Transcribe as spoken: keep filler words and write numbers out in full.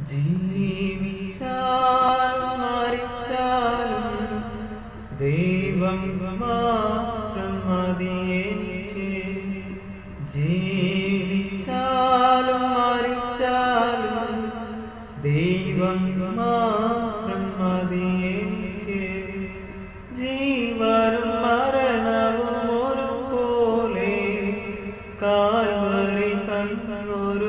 ജീവിച്ചാലും മരിച്ചാലും ദൈവം മാത്രം മതി എനിക്ക്. ജീവിച്ചാലും മരിച്ചാലും ദൈവം മാത്രം മതി എനിക്ക്. ജീവനും മരണവും ഒരുപോലെ കാൽവരി തന്നൊരു